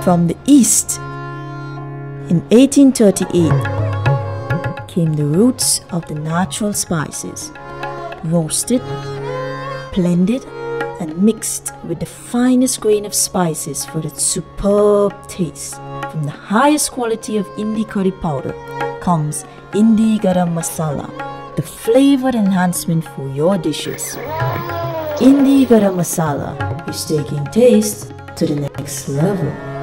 From the east, in 1838, came the roots of the natural spices, roasted, blended, and mixed with the finest grain of spices for its superb taste. From the highest quality of Indi curry powder comes Indi Garam Masala, the flavor enhancement for your dishes. Indi Garam Masala is taking taste to the next level.